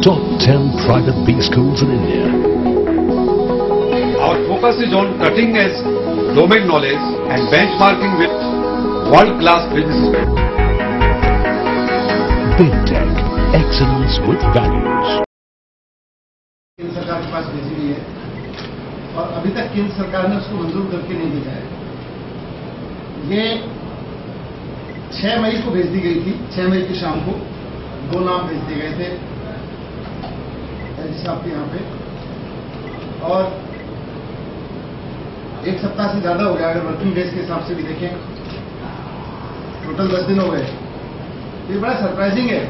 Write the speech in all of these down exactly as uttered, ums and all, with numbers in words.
top ten private B schools in India. Our focus is on cutting edge domain knowledge and benchmarking with world-class businesses. Big Tech, excellence with values. केंद्र सरकार के पास भेजी हुई है और अभी तक केंद्र सरकार ने उसको मंजूर करके नहीं भेजा है। ये छह मई को भेज दी गई थी। छह मई की शाम को दो नाम भेज दिए गए थे एलजी साहब के यहाँ पे, और एक सप्ताह से ज्यादा हो गया। अगर वर्किंग डेज के हिसाब से भी देखें, टोटल दस दिन हो गए। ये बड़ा सरप्राइजिंग है।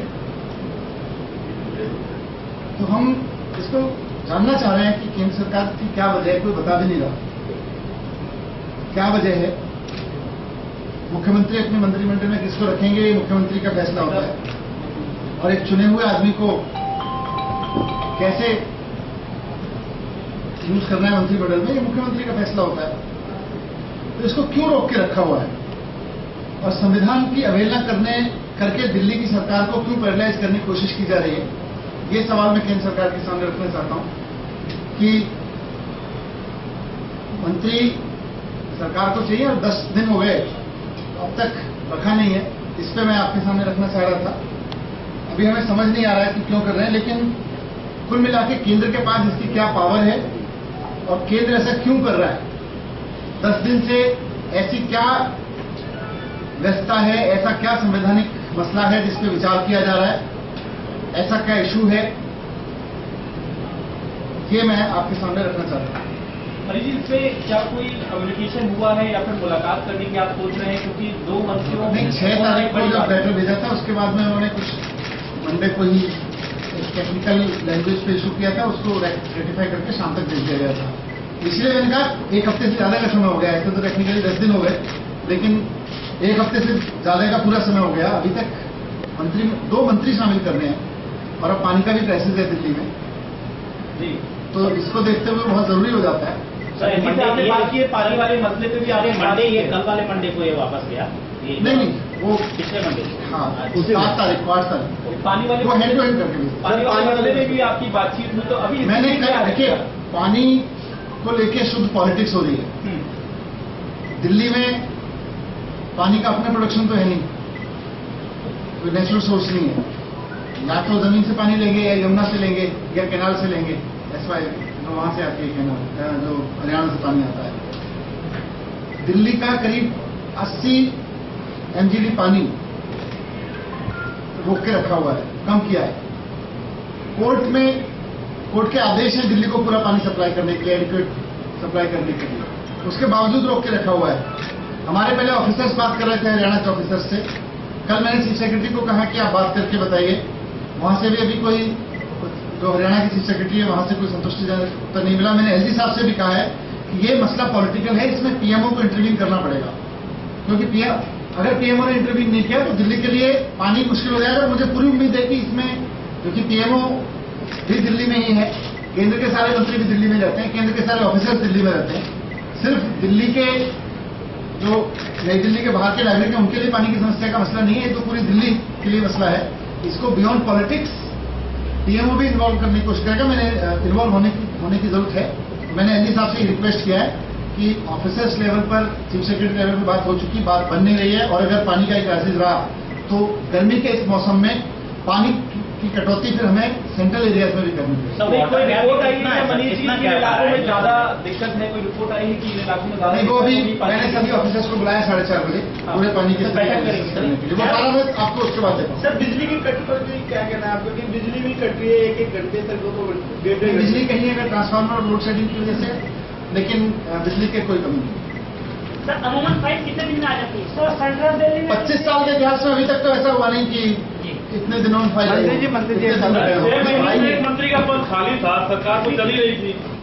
तो हम इसको जानना चाह रहे हैं कि केंद्र सरकार की क्या वजह है। कोई बता भी नहीं रहा क्या वजह है। मुख्यमंत्री अपने मंत्रिमंडल में किसको रखेंगे, ये मुख्यमंत्री का फैसला होता है, और एक चुने हुए आदमी को कैसे यूज करना है मंत्रिमंडल में, ये मुख्यमंत्री का फैसला होता है। तो इसको क्यों रोक के रखा हुआ है, और संविधान की अवहेलना करने करके दिल्ली की सरकार को क्यों पैरालाइज करने की कोशिश की जा रही है, ये सवाल मैं केंद्र सरकार के सामने रखना चाहता हूं कि मंत्री सरकार को चाहिए, और दस दिन हो गए अब तक रखा नहीं है। इस पे मैं आपके सामने रखना चाह रहा था। अभी हमें समझ नहीं आ रहा है कि क्यों कर रहे हैं, लेकिन कुल मिला के केंद्र के पास इसकी क्या पावर है और केंद्र ऐसा क्यों कर रहा है। दस दिन से ऐसी क्या व्यवस्था है, ऐसा क्या संवैधानिक मसला है जिस पे विचार किया जा रहा है, ऐसा क्या इशू है, ये मैं आपके सामने रखना चाहता हूं। मनीष जी, इसमें क्या कोई कम्युनिकेशन हुआ है या फिर मुलाकात करने की आप सोच रहे हैं, क्योंकि दो मंत्रियों नहीं, छह तारीख को जब लेटर भेजा था उसके बाद में उन्होंने कुछ मंडे को ही टेक्निकल लैंग्वेज पे इशू किया था, उसको रेक्टिफाई करके शाम तक भेज दिया गया था। इसलिए मैंने कहा एक हफ्ते से ज्यादा का समय हो गया। ऐसे तो टेक्निकली दस दिन हो गए, लेकिन एक हफ्ते से ज्यादा का पूरा समय हो गया। अभी तक मंत्री दो मंत्री शामिल करने हैं, और अब पानी का भी क्राइसिस है दिल्ली में, जी, तो इसको देखते हुए बहुत जरूरी हो जाता है। सर, आपने बात की पानी वाले मसले पे भी आपने मंडे ये कल वाले मंडे को ये वापस गया। नहीं नहीं, वो पिछले मंडे हाँ सात तारीख को आठ तारीख पानी वाले वो हैंड टू हैंड करके पानी वाले मसले में भी आपकी बातचीत हुई। तो अभी मैंने कहा, देखिए पानी को लेके शुद्ध पॉलिटिक्स हो रही है। दिल्ली में पानी का अपना प्रोडक्शन तो है नहीं, कोई नेचुरल सोर्स नहीं है। या तो जमीन से पानी लेंगे, या यमुना से लेंगे, या कैनाल से लेंगे। एस वाई जो वहां से आती है कैनाल, जो हरियाणा से पानी आता है। दिल्ली का करीब अस्सी एमजीडी पानी रोक के रखा हुआ है, कम किया है। कोर्ट में कोर्ट के आदेश है दिल्ली को पूरा पानी सप्लाई करने के लिए, एडिक्वेट सप्लाई करने के लिए, उसके बावजूद रोक के रखा हुआ है। हमारे पहले ऑफिसर्स बात कर रहे थे हरियाणा के ऑफिसर्स से। कल मैंने चीफ सेक्रेटरी को कहा कि आप बात करके बताइए। वहां से भी अभी कोई, जो हरियाणा की चीफ सेक्रेटरी है, वहां से कोई संतुष्टिजनक उत्तर नहीं मिला। मैंने एलजी साहब से भी कहा है कि ये मसला पॉलिटिकल है, इसमें पीएमओ को इंटरवीन करना पड़ेगा, क्योंकि पीएम अगर पीएमओ ने इंटरवीन नहीं किया तो दिल्ली के लिए पानी मुश्किल हो जाएगा। मुझे पूरी उम्मीद है कि इसमें, क्योंकि पीएमओ भी दिल्ली में ही है, केंद्र के सारे मंत्री भी दिल्ली में रहते हैं, केंद्र के सारे ऑफिसर्स दिल्ली में रहते हैं। सिर्फ दिल्ली के जो नई दिल्ली के बाहर के नागरिक हैं उनके लिए पानी की समस्या का मसला नहीं है, तो पूरी दिल्ली के लिए मसला है। इसको बियॉन्ड पॉलिटिक्स पीएमओ भी इन्वॉल्व करने की कोशिश करेगा। मैंने इन्वॉल्व होने की होने की जरूरत है। मैंने एलजी साहब से रिक्वेस्ट किया है कि ऑफिसर्स लेवल पर, चीफ सेक्रेटरी लेवल पर बात हो चुकी, बात बन नहीं रही है, और अगर पानी का एक क्राइसिस रहा तो गर्मी के इस मौसम में पानी की कटौती फिर हमें सेंट्रल एरियाज में भी करनी चाहिए। कोई रिपोर्ट आई है मनीष जी के इलाकों में ज्यादा दिक्कत है, कोई रिपोर्ट आई है कि इन इलाकों में ज्यादा? वो भी मैंने सभी ऑफिसर्स को बुलाया साढ़े चार बजे पूरे पानी की बैठक करेंगे। वो सारा मैं आपको उसके बाद देता हूँ। सर, बिजली की कट पर भी क्या कहना है आपको, कि बिजली भी कट रही है एक एक घंटे तक, तो बिजली कहीं अगर ट्रांसफार्मर और लोड शेडिंग की वजह से, लेकिन बिजली के कोई कमी नहीं। सर, अमूमन फाइट कितने दिन में आ जाती है? सर, सेंट्रल दिल्ली में पच्चीस साल के इतिहास में अभी तक तो ऐसा हुआ नहीं कि इतने दिनों में फाइल। मंत्री जी मंत्री जी मंत्री का पद खाली था, सरकार तो चली रही थी।